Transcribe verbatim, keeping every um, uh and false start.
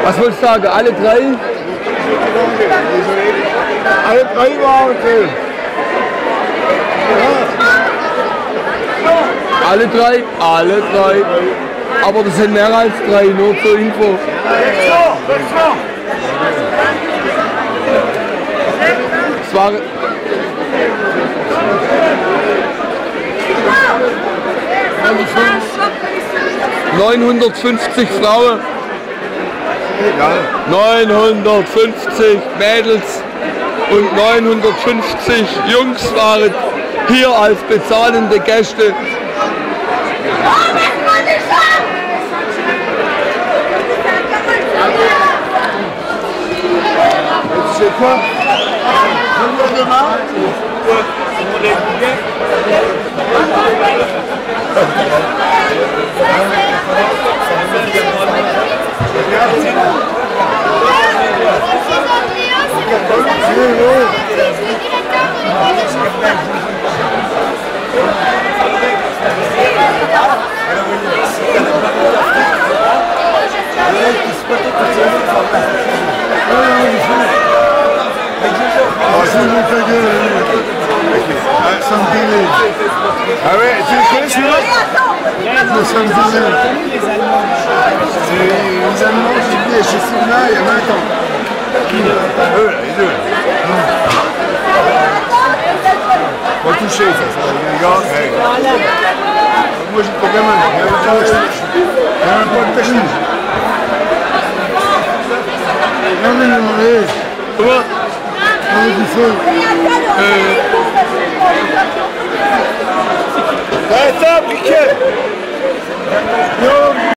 Was wolltest du sagen? Alle drei? Alle drei waren okay. Alle drei? Alle drei. Aber das sind mehr als drei, nur zur Info. Es war neunhundertfünfzig Frauen, neunhundertfünfzig Mädels und neunhundertfünfzig Jungs waren hier als bezahlende Gäste. C'est quoi? Combien de mains? Ah ouais, tu le connais celui-là? Le samedi. Les Allemands, j'ai dit, chez Sylvain, il y a vingt ans. Eux, là, les deux. Faut toucher, ça, ça va les gars. Ouais. Moi, j'ai pas gamin. Il y a un peu de technique. Non, mais non, allez. Comment? Allez, du feu. Euh... Attends, piquet!